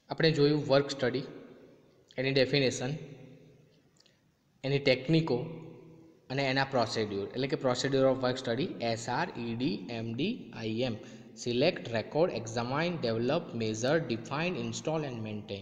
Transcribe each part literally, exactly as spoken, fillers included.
આપણે જોયું work study, એની ડેફિનેશન, એની ટેકનિકો અને એના પ્રોસિડ્યુર, એટલે કે procedure of work study S R E D M D I M, select, record, examine, develop, measure, define, install and maintain.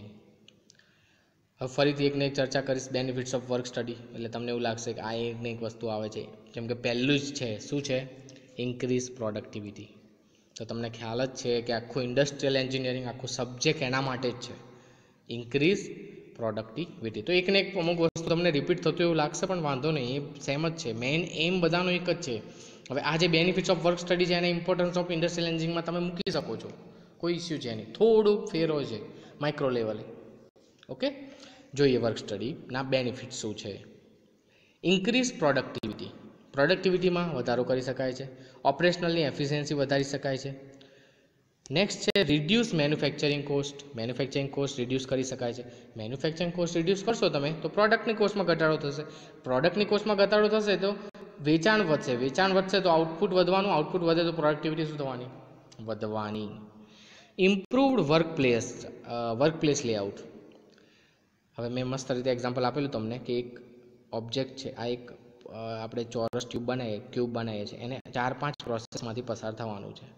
હવે ફરીથી એકને એક ચર્ચા કરીશ બેનિફિટ્સ ઓફ વર્ક સ્ટડી. એટલે તમને એવું લાગશે કે આ એકને એક વસ્તુ આવે છે. જેમ કે પહેલું જ છે, શું છે? Increase productivity. તો તમને ખ્યાલ જ છે કે આખું ઇન્ડસ્ટ્રીયલ એન્જિનિયરિંગ આખું સબ્જેક્ટ એના માટે જ છે, ઇન્ક્રીઝ પ્રોડક્ટિવિટી. તો એકને એક અમુક વસ્તુ તમને રિપીટ થતું એવું લાગશે, પણ વાંધો નહીં, એ સેમ જ છે. મેઇન એમ બધાનો એક જ છે. હવે આ જે બેનિફિટ્સ ઓફ વર્ક સ્ટડી છે એને ઇમ્પોર્ટન્સ ઓફ ઇન્ડસ્ટ્રીયલ એન્જિનિયરિંગમાં તમે મૂકી શકો છો, કોઈ ઇસ્યુ છે નહીં. થોડુંક ફેર હોય છે માઇક્રો લેવલે. ઓકે, જોઈએ વર્ક સ્ટડીના બેનિફિટ શું છે. Increase productivity. પ્રોડક્ટિવિટીમાં વધારો કરી શકાય છે. ઓપરેશનલની એફિશિયન્સી વધારી શકાય છે. નેક્સ્ટ છે reduce manufacturing cost. Manufacturing cost reduce કરી શકાય છે. મેન્યુફેક્ચરિંગ કોસ્ટ રિડ્યુસ કરશો તમે તો પ્રોડક્ટની કોસ્ટમાં ઘટાડો થશે. પ્રોડક્ટની કોસ્ટમાં ઘટાડો થશે તો વેચાણ વધશે. વેચાણ વધશે તો આઉટપુટ વધવાનું. આઉટપુટ વધે તો પ્રોડક્ટિવિટી શું થવાની? વધવાની. Improved work place work place layout. હવે મેં મસ્ત રીતે એક્ઝામ્પલ આપેલું તમને કે એક ઓબ્જેક્ટ છે, આ એક આપણે ચોરસ ટ્યુબ બનાવીએ ક્યુબ બનાવીએ છીએ, એને ચાર પાંચ પ્રોસેસમાંથી પસાર થવાનું છે.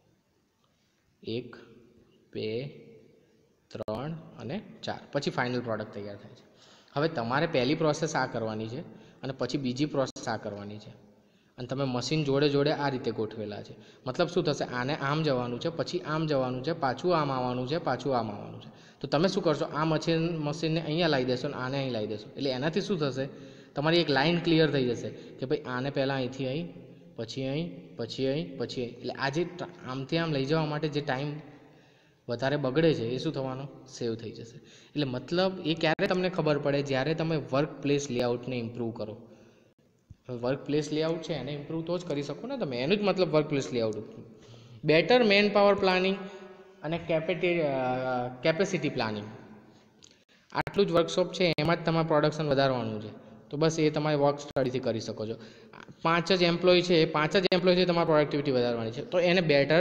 એક, બે, ત્રણ અને ચાર, પછી ફાઇનલ પ્રોડક્ટ તૈયાર થાય છે. હવે તમારે પહેલી પ્રોસેસ આ કરવાની છે અને પછી બીજી પ્રોસેસ આ કરવાની છે, અને તમે મશીન જોડે જોડે આ રીતે ગોઠવેલા છે. મતલબ શું થશે? આને આમ જવાનું છે, પછી આમ જવાનું છે, પાછું આમ આવવાનું છે, પાછું આમ આવવાનું છે. તો તમે શું કરશો? આ મશીન મશીનને અહીંયા લાવી દેશો અને આને અહીં લાવી દેશો. એટલે એનાથી શું થશે? તમારી એક લાઇન ક્લિયર થઈ જશે કે ભાઈ આને પહેલાં અહીંથી અહીં, પછી અહીં, પછી અહીં, પછી અહીં. એટલે આ જે આમથી આમ લઈ જવા માટે જે ટાઈમ વધારે બગડે છે એ શું થવાનો? સેવ થઈ જશે. એટલે મતલબ એ ક્યારે તમને ખબર પડે? જ્યારે તમે વર્ક પ્લેસ લેઆઉટને ઇમ્પ્રૂવ કરો. વર્ક પ્લેસ લેઆઉટ છે એને ઇમ્પ્રૂવ તો જ કરી શકો ને તમે. એનું જ મતલબ work place layout. Better man power planning અને કેપેસિટી પ્લાનિંગ. આટલું જ વર્કશોપ છે, એમાં જ તમારે પ્રોડક્શન વધારવાનું છે. તો બસ એ તમારે વર્ક સ્ટડીથી કરી શકો છો. પાંચ જ એમ્પ્લોય છે, એ પાંચ જ એમ્પ્લોયથી તમારે પ્રોડક્ટિવિટી વધારવાની છે, તો એને બેટર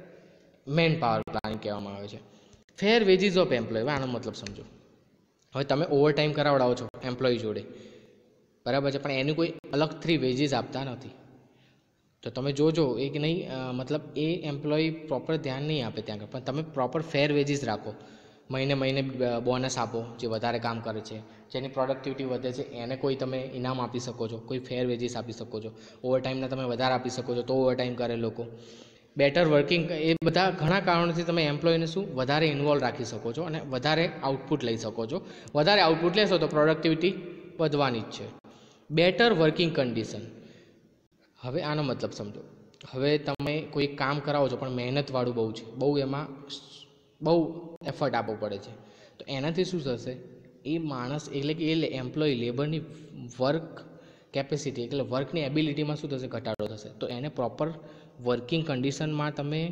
મેન પાવર પ્લાનિંગ કહેવામાં આવે છે. Fair wages of employee. હવે આનો મતલબ સમજો. હવે તમે ઓવર ટાઈમ કરાવડાવો છો એમ્પ્લોય જોડે, બરાબર છે, પણ એનું કોઈ અલગથી વેજીસ આપતા નથી. તો તમે જોજો એ કે નહીં, મતલબ એ એમ્પ્લોય પ્રોપર ધ્યાન નહીં આપે ત્યાં, પણ તમે પ્રોપર ફેર વેજીસ રાખો. મહિને મહિને બોનસ આપો જે વધારે કામ કરે છે, જેની પ્રોડક્ટિવિટી વધે છે એને કોઈ તમે ઇનામ આપી શકો છો, કોઈ ફેર વેજીસ આપી શકો છો. ઓવર ટાઈમના તમે વધારે આપી શકો છો તો ઓવર ટાઈમ કરે લોકો. Better working. એ બધા ઘણા કારણોથી તમે એમ્પ્લોયને શું વધારે ઇન્વોલ્વ રાખી શકો છો અને વધારે આઉટપુટ લઈ શકો છો. વધારે આઉટપુટ લેશો તો પ્રોડક્ટિવિટી વધવાની જ છે. Better working condition. હવે આનો મતલબ સમજો. હવે તમે કોઈ કામ કરાવો છો પણ મહેનતવાળું બહુ છે, બહુ એમાં બહુ એફર્ટ આપવો પડે છે, તો એનાથી શું થશે? એ માણસ એટલે કે એ એમ્પ્લોય લેબરની વર્ક કેપેસિટી એટલે વર્કની એબિલિટીમાં શું થશે? ઘટાડો થશે. તો એને પ્રોપર વર્કિંગ કન્ડિશનમાં તમે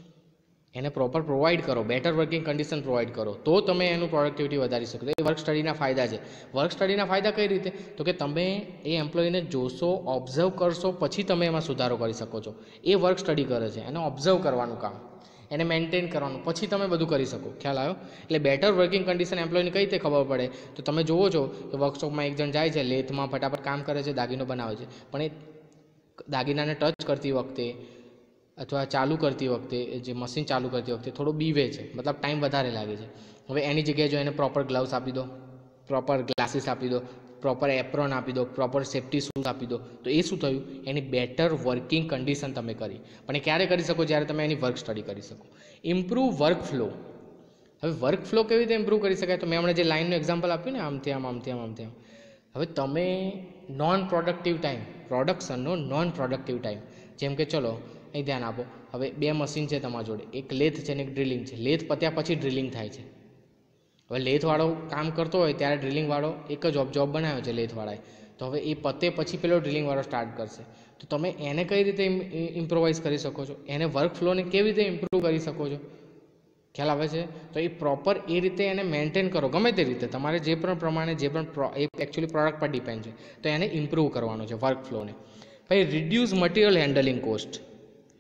એને પ્રોપર પ્રોવાઈડ કરો, બેટર વર્કિંગ કન્ડિશન પ્રોવાઈડ કરો, તો તમે એનું પ્રોડક્ટિવિટી વધારી શકો. એ વર્ક સ્ટડીના ફાયદા છે. વર્ક સ્ટડીના ફાયદા કઈ રીતે? તો કે તમે એ એમ્પ્લોયને જોશો, ઓબ્ઝર્વ કરશો, પછી તમે એમાં સુધારો કરી શકો છો. એ વર્ક સ્ટડી કરે છે, એને ઓબ્ઝર્વ કરવાનું કામ, એને મેન્ટેન કરવાનું, પછી તમે બધું કરી શકો. ખ્યાલ આવ્યો? એટલે બેટર વર્કિંગ કન્ડિશન એમ્પ્લોયને કઈ રીતે ખબર પડે? તો તમે જુઓ છો કે વર્કશોપમાં એક જણ જાય છે, લેથમાં ફટાફટ કામ કરે છે, દાગીનો બનાવે છે, પણ એ દાગીનાને ટચ કરતી વખતે અથવા ચાલુ કરતી વખતે, જે મશીન ચાલુ કરતી વખતે થોડો બીવે છે, મતલબ ટાઈમ વધારે લાગે છે. હવે એની જગ્યાએ જો એને પ્રોપર ગ્લવ્સ આપી દો, પ્રોપર ગ્લાસીસ આપી દો, પ્રોપર એપ્રોન આપી દો, પ્રોપર સેફ્ટી શૂઝ આપી દો, તો એ શું થયું? એની બેટર વર્કિંગ કન્ડિશન તમે કરી. પણ એ ક્યારે કરી શકો? જ્યારે તમે એની વર્ક સ્ટડી કરી શકો. Improve work flow. હવે વર્ક ફ્લો કેવી રીતે ઇમ્પ્રૂવ કરી શકાય? તો મેં હમણાં જે લાઇનનું એક્ઝામ્પલ આપ્યું ને, આમથી આમ આમથી આમ આમથી આમ. હવે તમે નોન પ્રોડક્ટિવ ટાઈમ, પ્રોડક્શનનો નોન પ્રોડક્ટિવ ટાઈમ, જેમ કે ચલો અહીં ધ્યાન આપો. હવે બે મશીન છે તમારા જોડે, એક લેથ છે ને એક ડ્રિલિંગ છે. લેથ પત્યા પછી ડ્રિલિંગ થાય છે. હવે લેથવાળો કામ કરતો હોય ત્યારે ડ્રિલિંગવાળો એક જ જોબ બનાવ્યો છે લેથવાળાએ, તો હવે એ પતે પછી પેલો ડ્રિલિંગવાળો સ્ટાર્ટ કરશે. તો તમે એને કઈ રીતે ઇમ્પ્રોવાઇઝ કરી શકો છો? એને વર્ક ફ્લોને કેવી રીતે ઇમ્પ્રૂવ કરી શકો છો? ખ્યાલ આવે છે? તો એ પ્રોપર એ રીતે એને મેન્ટેન કરો, ગમે તે રીતે તમારે જે પણ પ્રમાણે જે પણ એ એકચ્યુઅલી પ્રોડક્ટ પર ડિપેન્ડ છે, તો એને ઇમ્પ્રૂવ કરવાનો છે વર્ક ફ્લોને. પછી રિડ્યુસ મટીરિયલ હેન્ડલિંગ કોસ્ટ.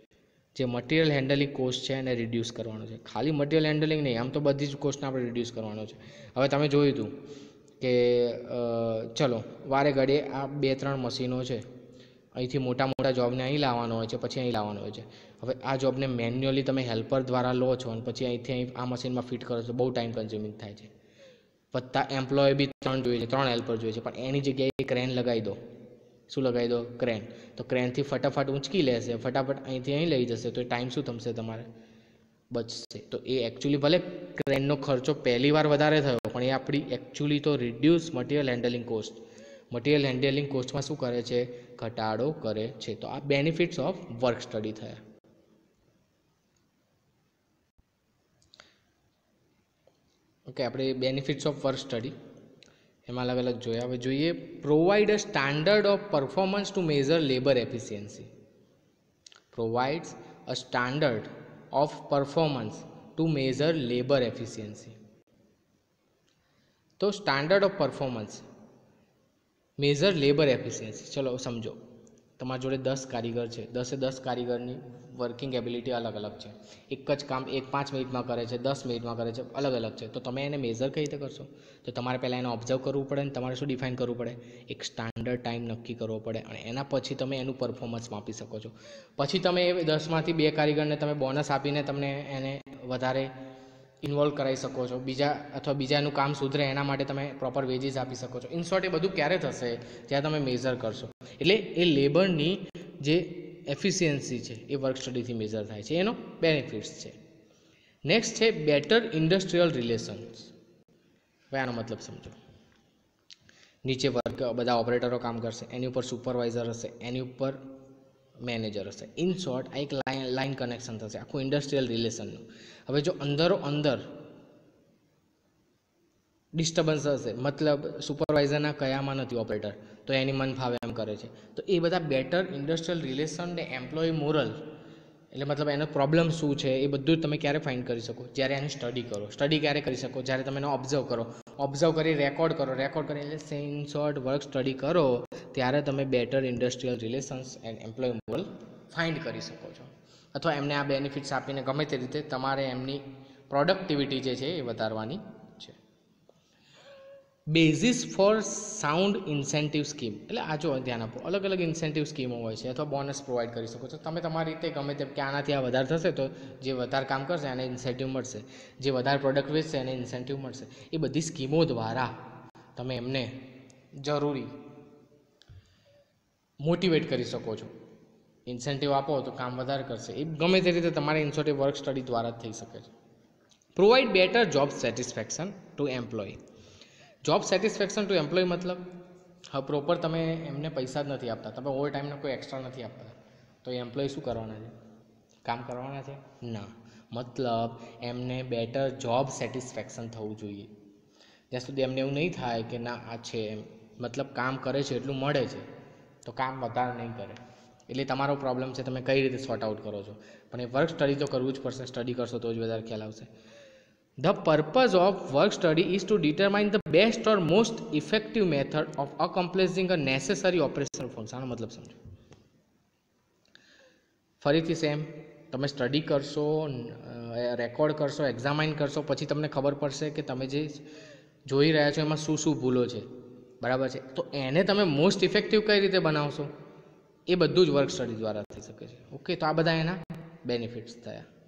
જે મટીરિયલ હેન્ડલિંગ કોસ્ટ છે એને રિડ્યુસ કરવાનો છે. ખાલી મટીરિયલ હેન્ડલિંગ નહીં, આમ તો બધી જ કોસ્ટને આપણે રિડ્યુસ કરવાનો છે. હવે તમે જોયું હતું કે ચલો વારે ઘડીએ આ બે ત્રણ મશીનો છે, અહીંથી મોટા મોટા જોબને અહીં લાવવાનો હોય છે, પછી અહીં લાવવાનો હોય છે. હવે આ જોબને મેન્યુઅલી તમે હેલ્પર દ્વારા લો છો અને પછી અહીંથી અહીં આ મશીનમાં ફિટ કરો છો, બહુ ટાઈમ કન્ઝ્યુમિંગ થાય છે. વત્તા એમ્પ્લોય બી ત્રણ જોઈએ છે, ત્રણ હેલ્પર જોઈએ છે, પણ એની જગ્યાએ ક્રેન લગાવી દો. શું લગાવી દો? ક્રેન. તો ક્રેનથી ફટાફટ ઊંચકી લેશે, ફટાફટ અહીંથી અહીં લઈ જશે, તો એ ટાઈમ શું થશે તમારે? બચશે. તો એ એકચ્યુઅલી ભલે ક્રેનનો ખર્ચો પહેલી વાર વધારે થયો, પણ એ આપણી એકચ્યુઅલી તો reduce material handling cost, material handling કોસ્ટમાં શું કરે છે? ઘટાડો કરે છે. તો આ બેનિફિટ્સ ઓફ વર્ક સ્ટડી થયા. ઓકે, આપણે બેનિફિટ્સ ઓફ વર્ક સ્ટડી એમાં અલગ અલગ જોયા. હવે જોઈએ provide a standard of performance to measure labour efficiency. Provides a standard of performance to measure labour efficiency. તો standard of performance measure labour efficiency. ચલો સમજો, તમારી જોડે દસ કારીગર છે, દસે દસ કારીગરની વર્કિંગ એબિલિટી અલગ અલગ છે. એક જ કામ એક પાંચ મિનિટમાં કરે છે, દસ મિનિટમાં કરે છે, અલગ અલગ છે. તો તમે એને મેઝર કઈ રીતે કરશો? તો તમારે પહેલાં એને ઓબ્ઝર્વ કરવું પડે અને તમારે શું ડિફાઇન કરવું પડે? એક સ્ટાન્ડર્ડ ટાઈમ નક્કી કરવો પડે અને એના પછી તમે એનું પરફોર્મન્સ માપી શકો છો. પછી તમે એ દસમાંથી બે કારીગરને તમે બોનસ આપીને તમને એને વધારે ઇન્વોલ્વ કરાવી શકો છો. બીજા અથવા બીજાનું કામ સુધરે એના માટે તમે પ્રોપર વેજીસ આપી શકો છો. ઇન શોર્ટ, એ બધું ક્યારે થશે? જ્યાં તમે મેઝર કરશો. એટલે એ લેબરની જે એફિશિયન્સી છે એ વર્ક સ્ટડીથી મેઝર થાય છે, એનો બેનિફિટ્સ છે. નેક્સ્ટ છે બેટર ઇન્ડસ્ટ્રીયલ રિલેશન્સ. હવે આનો મતલબ સમજો. નીચે વર્ક બધા ઓપરેટરો કામ કરશે, એની ઉપર સુપરવાઇઝર હશે, એની ઉપર મેનેજર હશે. ઇન શોર્ટ, આ એક લાઇન લાઇન કનેક્શન થશે આખું ઇન્ડસ્ટ્રીયલ રિલેશનનું. હવે જો અંદરો અંદર ડિસ્ટર્બન્સ હશે, મતલબ સુપરવાઇઝરના કયામાં નથી ઓપરેટર, તો એની મન ફાવે એમ કરે છે, તો એ બધા બેટર ઇન્ડસ્ટ્રીયલ રિલેશન ને એમ્પ્લોય મોરલ, એટલે મતલબ એનો પ્રોબ્લેમ શું છે એ બધું તમે ક્યારે ફાઇન્ડ કરી શકો? જ્યારે એની સ્ટડી કરો. સ્ટડી ક્યારે કરી શકો? જ્યારે તમે એને ઓબ્ઝર્વ કરો, ઓબ્ઝર્વ કરી રેકોર્ડ કરો, રેકોર્ડ કરી એટલે ઇન શોર્ટ વર્ક સ્ટડી કરો, ત્યારે તમે better industrial relations and employee morale find કરી શકો છો. અથવા એમને આ બેનિફિટ્સ આપીને ગમે તે રીતે તમારે એમની પ્રોડક્ટિવિટી જે છે એ વધારવાની છે. Basis for sound incentive scheme. એટલે આ જો ધ્યાન આપો, અલગ અલગ ઇન્સેન્ટિવ સ્કીમો હોય છે અથવા બોનસ પ્રોવાઈડ કરી શકો છો તમે તમારી રીતે ગમે તેમ, કે આનાથી આ વધારે થશે તો જે વધારે કામ કરશે એને ઇન્સેન્ટિવ મળશે, જે વધારે પ્રોડક્ટ વેચશે એને ઇન્સેન્ટિવ મળશે. એ બધી સ્કીમો દ્વારા તમે એમને જરૂરી મોટિવેટ કરી શકો છો. ઇન્સેન્ટિવ આપો તો કામ વધારે કરશે. એ ગમે તે રીતે તમારે ઇન્સેન્ટિવ વર્ક સ્ટડી દ્વારા જ થઈ શકે છે. Provide better job satisfaction to employee. Job satisfaction to employee મતલબ હવે પ્રોપર તમે એમને પૈસા જ નથી આપતા, તમે ઓવર ટાઈમનો કોઈ એક્સ્ટ્રા નથી આપતા, તો એ એમ્પ્લોય શું કરવાના છે? કામ કરવાના છે? ના. મતલબ એમને બેટર જોબ સેટિસ્ફેક્શન થવું જોઈએ. જ્યાં સુધી એમને એવું નહીં થાય કે ના આ છે એમ, મતલબ કામ કરે છે એટલું મળે છે, તો કામ વધારે નહીં કરે. એટલે તમારો પ્રોબ્લેમ છે, તમે કઈ રીતે સોર્ટ આઉટ કરો છો. પણ એ વર્ક સ્ટડી તો કરવું જ પડશે. સ્ટડી કરશો તો જ વધારે ખ્યાલ આવશે. The purpose of work study is to determine the best or most effective method of accomplishing a necessary operational function. આનો મતલબ સમજો. ફરીથી સેમ, તમે સ્ટડી કરશો, રેકોર્ડ કરશો, એક્ઝામાઇન કરશો, પછી તમને ખબર પડશે કે તમે જે જોઈ રહ્યા છો એમાં શું શું ભૂલો છે, બરાબર છે. તો એને તમે મોસ્ટ ઇફેક્ટિવ કઈ રીતે બનાવશો, એ બધું જ વર્ક સ્ટડી દ્વારા થઈ શકે છે. ઓકે, તો આ બધા એના બેનિફિટ્સ થયા.